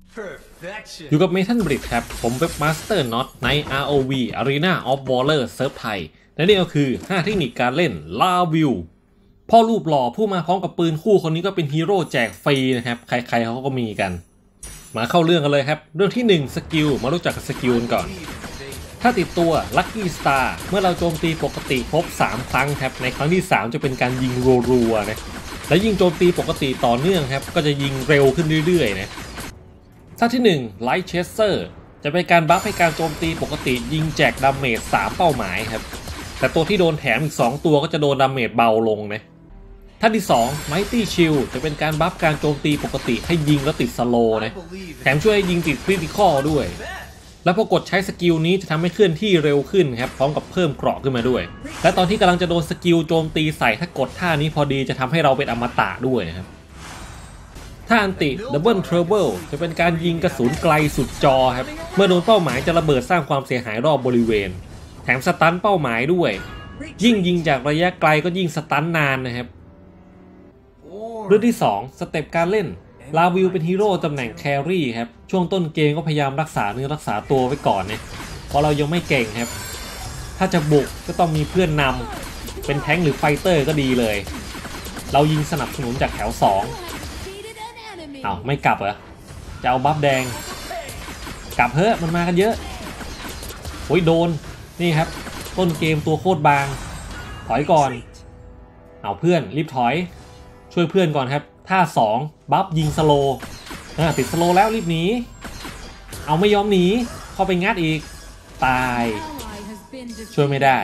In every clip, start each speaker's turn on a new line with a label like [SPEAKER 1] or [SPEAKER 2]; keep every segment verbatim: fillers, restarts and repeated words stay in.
[SPEAKER 1] อยู่กับเมทัลบริดครับผมเว็บมาสเตอร์น็อตใน อาร์ โอ วี Arena of Valor เซิร์ฟไทยและนี่ก็คือห้าเทคนิคการเล่นลาวิวพ่อรูปหล่อผู้มาพร้อมกับปืนคู่คนนี้ก็เป็นฮีโร่แจกฟรีนะครับใครๆเขาก็มีกันมาเข้าเรื่องกันเลยครับเรื่องที่หนึ่งสกิลมารู้จักกับสกิลก่อนถ้าติดตัว Lucky Star เมื่อเราโจมตีปกติครบสามครั้งครับในครั้งที่สามจะเป็นการยิงรัวๆนะและยิงโจมตีปกติต่อเนื่องครับก็จะยิงเร็วขึ้นเรื่อยๆนะท่าที่หนึ่ง Light Chaser จะเป็นการบัฟให้การโจมตีปกติยิงแจกดาเมจสามเป้าหมายครับแต่ตัวที่โดนแถมอีกสองตัวก็จะโดนดาเมจเบาลงนะท่าที่สอง Mighty Shield จะเป็นการบัฟการโจมตีปกติให้ยิงแล้วติดสโลว์นะแถมช่วยยิงติดคริติคอลด้วยและพอกดใช้สกิลนี้จะทำให้เคลื่อนที่เร็วขึ้นครับพร้อมกับเพิ่มเกราะขึ้นมาด้วยและตอนที่กำลังจะโดนสกิลโจมตีใส่ถ้ากดท่านี้พอดีจะทำให้เราเป็นอมตะด้วยนะครับท่าอันติ Double Trouble จะเป็นการยิงกระสุนไกลสุดจอครับเมื่อโดนเป้าหมายจะระเบิดสร้างความเสียหายรอบบริเวณแถมสตันเป้าหมายด้วยยิ่งยิงจากระยะไกลก็ยิ่งสตันนานนะครับเรื่องที่สองสเต็ปการเล่นลาวิวเป็นฮีโร่ตำแหน่งแครี่ครับช่วงต้นเกมก็พยายามรักษาเนื้อรักษาตัวไว้ก่อนเนี่ยเพราะเรายังไม่เก่งครับถ้าจะบุกก็ต้องมีเพื่อนนำเป็นแท้งหรือไฟเตอร์ก็ดีเลยเรายิงสนับสนุนจากแถวสองเอาไม่กลับเหรอจะเอาบัฟแดงกลับเฮ้ยมันมากันเยอะโอ้ยโดนนี่ครับต้นเกมตัวโคตรบางถอยก่อนเอาเพื่อนรีบถอยช่วยเพื่อนก่อนครับท่าสองบัฟยิงสโลว์ติดสโลว์แล้วรีบหนีเอาไม่ยอมหนีเข้าไปงัดอีกตายช่วยไม่ได้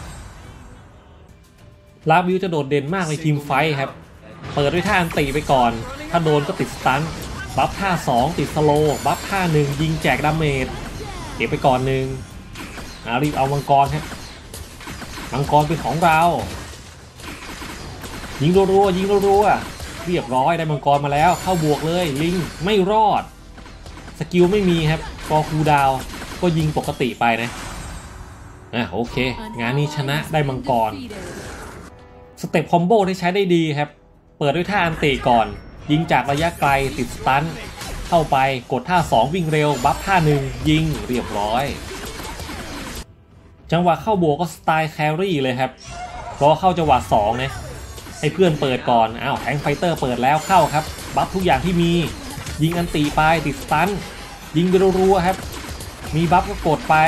[SPEAKER 1] ลาวิวจะโดดเด่นมากในทีมไฟครับเปิดด้วยท่าอันตีไปก่อนถ้าโดนก็ติดสตันบัฟท่าสองติดสโลว์บัฟท่าหนึ่งยิงแจกดาเมจเก็บไปก่อนหนึ่งรีบเอามังกรครับมังกรเป็นของเรายิงรัวๆยิงรัวๆเรียบร้อยได้มังกรมาแล้วเข้าบวกเลยลิงไม่รอดสกิลไม่มีครับกอคูดาวก็ยิงปกติไปนะอ่ะโอเคงานนี้ชนะได้มังกรสเต็ปคอมโบที่ใช้ได้ดีครับเปิดด้วยท่าอันติก่อนยิงจากระยะไกลติดสตันเข้าไปกดท่าสองวิ่งเร็วบัฟท่าหนึ่งยิงเรียบร้อยจังหวะเข้าบวกก็สไตล์แครี่เลยครับรอเข้าจังหวะสองนะให้เพื่อนเปิดก่อนอ้าวแทงไฟเตอร์เปิดแล้วเข้าครับบัฟทุกอย่างที่มียิงอันตีไปติดสตันยิงไปรัวๆครับมีบัฟก็กดไป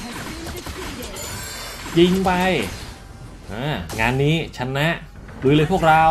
[SPEAKER 1] ยิงไปอ่างานนี้ชนะลุยเลยพวกเรา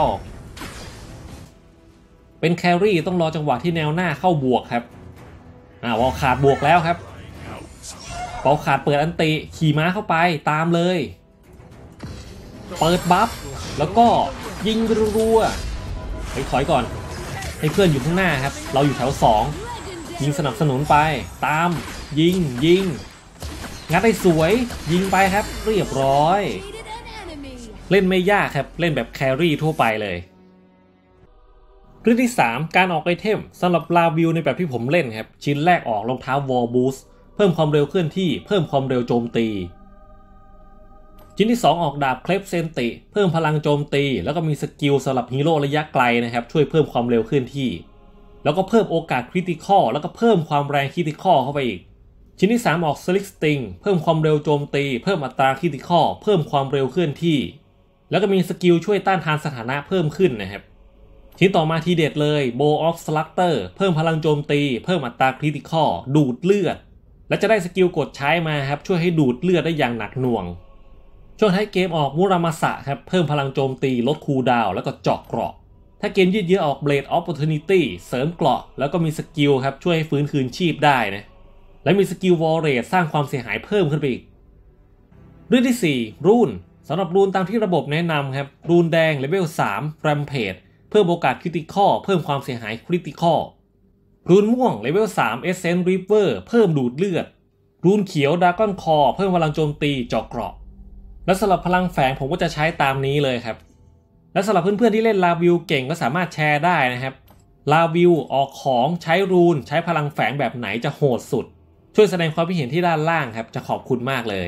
[SPEAKER 1] เป็นแครี่ต้องรอจังหวะที่แนวหน้าเข้าบวกครับอ่าวอลขาดบวกแล้วครับวอลขาดเปิดอันติขี่ม้าเข้าไปตามเลยเปิดบัฟแล้วก็ยิงรัวๆไปถอยก่อนให้เพื่อนอยู่ข้างหน้าครับเราอยู่แถวสองยิงสนับสนุนไปตามยิงยิงงัดได้สวยยิงไปครับเรียบร้อยเล่นไม่ยากครับเล่นแบบแครี่ทั่วไปเลยเรื่องที่สามการออกไอเทมสำหรับลาวิวในแบบที่ผมเล่นครับชิ้นแรกออกรองเท้าวอลบูสเพิ่มความเร็วเคลื่อนที่เพิ่มความเร็วโจมตีชิ้นที่สองออกดาบเคลปเซนติเพิ่มพลังโจมตีแล้วก็มีสกิลสำหรับฮีโร่ระยะไกลนะครับช่วยเพิ่มความเร็วเคลื่อนที่แล้วก็เพิ่มโอกาสคริติคอลแล้วก็เพิ่มความแรงคริติคอลเข้าไปอีกชิ้นที่สามออกสลิกสติงเพิ่มความเร็วโจมตีเพิ่มอัตราคริติคอลเพิ่มความเร็วเคลื่อนที่แล้วก็มีสกิลช่วยต้านทานสถานะเพิ่มขึ้นนะครับชิ้นต่อมาทีเด็ดเลยโบออฟสลักเตอร์เพิ่มพลังโจมตีเพิ่มอัตราคริติคอลดูดเลือดและจะได้สกิลกดใช้มาครับช่วยให้ดูดเลือดได้อย่างหนักหน่วงช่วงท้ายเกมออกมุรามาสะครับเพิ่มพลังโจมตีลดคูลดาวน์แล้วก็เจาะเกราะถ้าเกมยืดเยื้อออก Blade of Opportunity เสริมเกราะแล้วก็มีสกิลครับช่วยให้ฟื้นคืนชีพได้นะและมีสกิลวอลเรทสร้างความเสียหายเพิ่มขึ้นไปอีกเรื่องที่สี่รูนสำหรับรูนตามที่ระบบแนะนำครับรูนแดงเลเวลสาม Rampage เพิ่มโอกาสคริติคอลเพิ่มความเสียหายคริติคอลรูนม่วงเลเวลสาม Essence Reaper เพิ่มดูดเลือดรูนเขียว Dragon Core เพิ่มพลังโจมตีเจาะเกราะและสำหรับพลังแฝงผมก็จะใช้ตามนี้เลยครับและสำหรับเพื่อนๆที่เล่นลาวิวเก่งก็สามารถแชร์ได้นะครับลาวิวออกของใช้รูนใช้พลังแฝงแบบไหนจะโหดสุดช่วยแสดงความคิดเห็นที่ด้านล่างครับจะขอบคุณมากเลย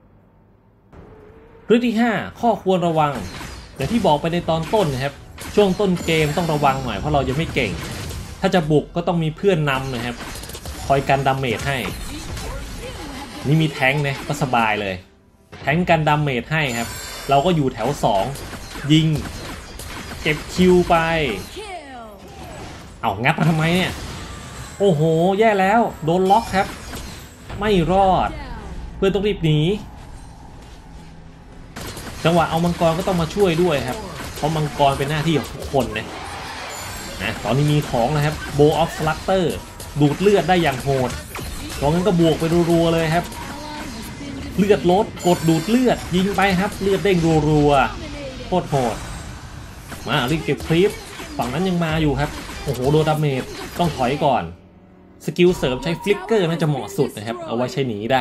[SPEAKER 1] เรื่องที่ห้าข้อควรระวังอย่างที่บอกไปในตอนต้นนะครับช่วงต้นเกมต้องระวังหน่อยเพราะเรายังไม่เก่งถ้าจะบุกก็ต้องมีเพื่อนนำนะครับคอยกันดาเมจให้นี่มีแทงค์เนี่ยก็สบายเลยแทงค์กันดาเมจให้ครับเราก็อยู่แถวสองยิงเก็บคิวไปเอางับมาทำไมเนี่ยโอ้โหแย่แล้วโดนล็อกครับไม่รอดเพื่อนต้องรีบหนีจังหวะเอามังกรก็ต้องมาช่วยด้วยครับเพราะมังกรเป็นหน้าที่ของทุกคนนะนะตอนนี้มีของนะครับโบออฟสลักเตอร์ดูดเลือดได้อย่างโหดตอนนั้นก็บวกไปรัวๆเลยครับเลือดลดกดดูดเลือดยิงไปครับเลือดเด้งรัวๆโคตรโหดมารีบเก็บคลิปฝั่งนั้นยังมาอยู่ครับโอ้โหโดนดาเมจต้องถอยก่อนสกิลเสริมใช้ฟลิกเกอร์น่าจะเหมาะสุดนะครับเอาไว้ใช้หนีได้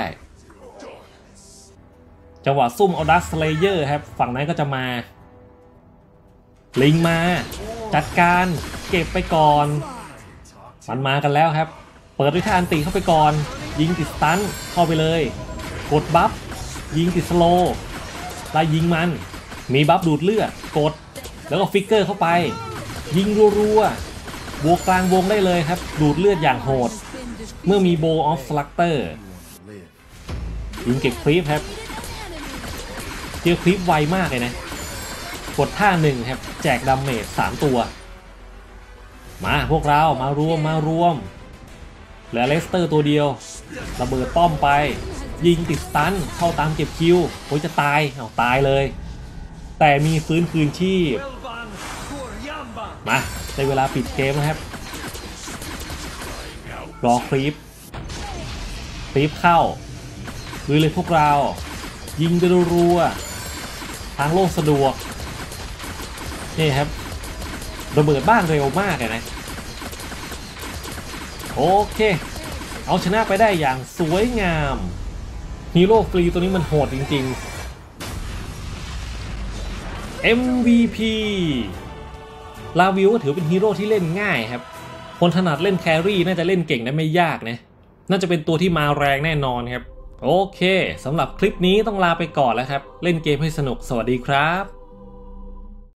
[SPEAKER 1] จังหวะซุ่มเอาดัสเลเยอร์ครับฝั่งนั้นก็จะมาลิงมาจัดการเก็บไปก่อนมันมากันแล้วครับเปิดด้วยท่าอันตีเข้าไปก่อนยิงติดสตันเข้าไปเลยกดบัฟยิงติดสโลไล่ยิงมันมีบัฟดูดเลือดกดแล้วก็ฟิกเกอร์เข้าไปยิงรัวๆบวกกลางวงได้เลยครับดูดเลือดอย่างโหดเมื่อมีโบออฟสลักเตอร์ยิงเก็บคลิปครับเจอคลิปไวมากเลยนะกดท่าหนึ่งครับแจกดาเมจสามตัวมาพวกเรามารวมมารวมเหลือเลสเตอร์ตัวเดียวระเบิดป้อมไปยิงติดสตันเข้าตามเก็บคิวโอ้ยจะตายเอาตายเลยแต่มีฟื้นคืนชีพมาในเวลาปิดเกมนะครับรอคลิปคลิปเข้าลุยเลยพวกเรายิงไปรัวๆทางโลกสะดวกนี่ครับระเบิดบ้านเร็วมากเลยนะโอเคเอาชนะไปได้อย่างสวยงามฮีโร่ฟรีตัวนี้มันโหดจริงๆ เอ็ม วี พี ลาวิวก็ถือเป็นฮีโร่ที่เล่นง่ายครับคนถนัดเล่นแครี่น่าจะเล่นเก่งได้ไม่ยากนะน่าจะเป็นตัวที่มาแรงแน่นอนครับโอเคสำหรับคลิปนี้ต้องลาไปก่อนแล้วครับเล่นเกมให้สนุกสวัสดีครับ